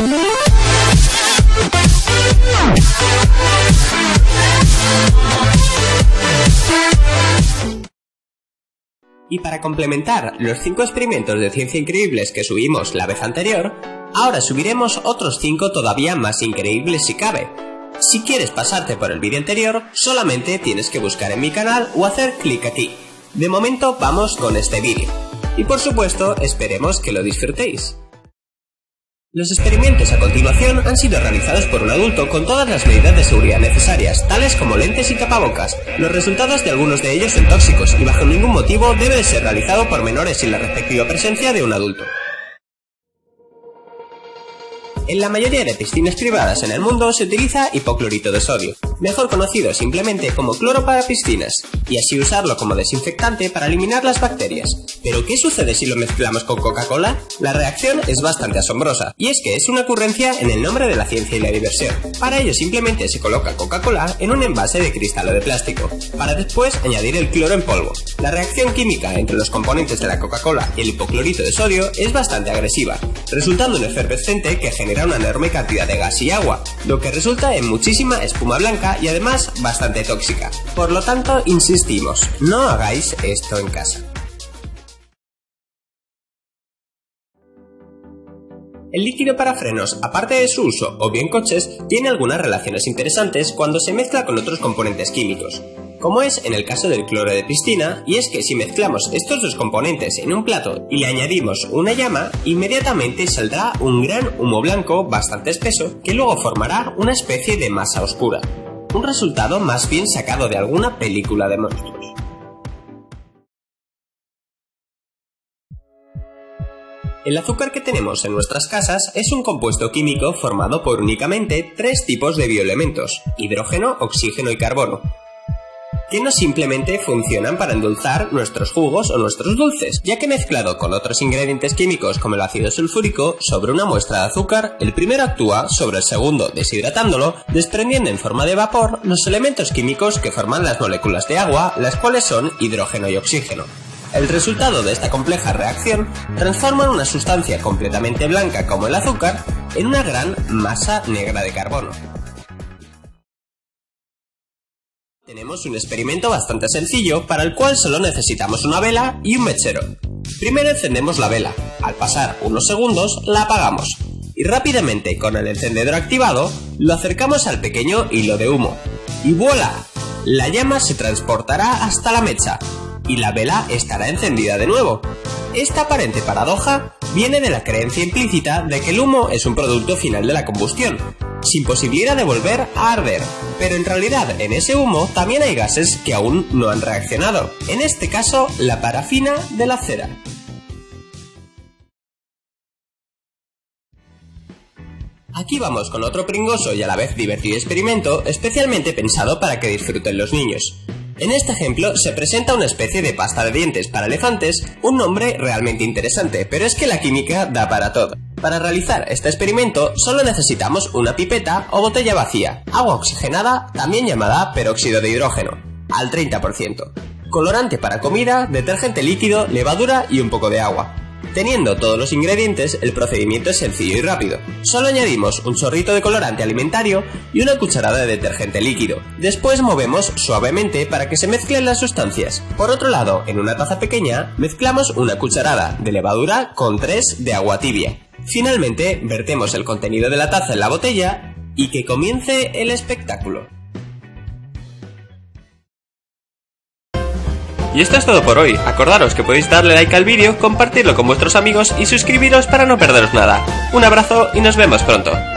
Y para complementar los 5 experimentos de ciencia increíbles que subimos la vez anterior, ahora subiremos otros 5 todavía más increíbles si cabe. Si quieres pasarte por el vídeo anterior, solamente tienes que buscar en mi canal o hacer clic aquí. De momento vamos con este vídeo. Y por supuesto, esperemos que lo disfrutéis. Los experimentos a continuación han sido realizados por un adulto con todas las medidas de seguridad necesarias, tales como lentes y tapabocas. Los resultados de algunos de ellos son tóxicos y bajo ningún motivo debe de ser realizado por menores sin la respectiva presencia de un adulto. En la mayoría de piscinas privadas en el mundo se utiliza hipoclorito de sodio, mejor conocido simplemente como cloro para piscinas, y así usarlo como desinfectante para eliminar las bacterias. ¿Pero qué sucede si lo mezclamos con Coca-Cola? La reacción es bastante asombrosa, y es que es una ocurrencia en el nombre de la ciencia y la diversión. Para ello simplemente se coloca Coca-Cola en un envase de cristal o de plástico, para después añadir el cloro en polvo. La reacción química entre los componentes de la Coca-Cola y el hipoclorito de sodio es bastante agresiva, resultando un efervescente que genera una enorme cantidad de gas y agua, lo que resulta en muchísima espuma blanca y además bastante tóxica. Por lo tanto, insistimos, no hagáis esto en casa. El líquido para frenos, aparte de su uso obvio en coches, tiene algunas relaciones interesantes cuando se mezcla con otros componentes químicos, como es en el caso del cloro de piscina, y es que si mezclamos estos dos componentes en un plato y le añadimos una llama, inmediatamente saldrá un gran humo blanco bastante espeso que luego formará una especie de masa oscura. Un resultado más bien sacado de alguna película de monstruos. El azúcar que tenemos en nuestras casas es un compuesto químico formado por únicamente 3 tipos de bioelementos: hidrógeno, oxígeno y carbono, que no simplemente funcionan para endulzar nuestros jugos o nuestros dulces, ya que mezclado con otros ingredientes químicos como el ácido sulfúrico sobre una muestra de azúcar, el primero actúa sobre el segundo deshidratándolo, desprendiendo en forma de vapor los elementos químicos que forman las moléculas de agua, las cuales son hidrógeno y oxígeno. El resultado de esta compleja reacción transforma una sustancia completamente blanca como el azúcar en una gran masa negra de carbono. Tenemos un experimento bastante sencillo para el cual solo necesitamos una vela y un mechero. Primero encendemos la vela, al pasar unos segundos la apagamos y rápidamente con el encendedor activado lo acercamos al pequeño hilo de humo y ¡voilá! La llama se transportará hasta la mecha y la vela estará encendida de nuevo. Esta aparente paradoja viene de la creencia implícita de que el humo es un producto final de la combustión, sin posibilidad de volver a arder, pero en realidad en ese humo también hay gases que aún no han reaccionado, en este caso la parafina de la cera. Aquí vamos con otro pringoso y a la vez divertido experimento, especialmente pensado para que disfruten los niños. En este ejemplo se presenta una especie de pasta de dientes para elefantes, un nombre realmente interesante, pero es que la química da para todo. Para realizar este experimento solo necesitamos una pipeta o botella vacía, agua oxigenada, también llamada peróxido de hidrógeno, al 30%, colorante para comida, detergente líquido, levadura y un poco de agua. Teniendo todos los ingredientes, el procedimiento es sencillo y rápido. Solo añadimos un chorrito de colorante alimentario y una cucharada de detergente líquido. Después movemos suavemente para que se mezclen las sustancias. Por otro lado, en una taza pequeña, mezclamos una cucharada de levadura con 3 de agua tibia. Finalmente, vertemos el contenido de la taza en la botella y que comience el espectáculo. Y esto es todo por hoy. Acordaros que podéis darle like al vídeo, compartirlo con vuestros amigos y suscribiros para no perderos nada. Un abrazo y nos vemos pronto.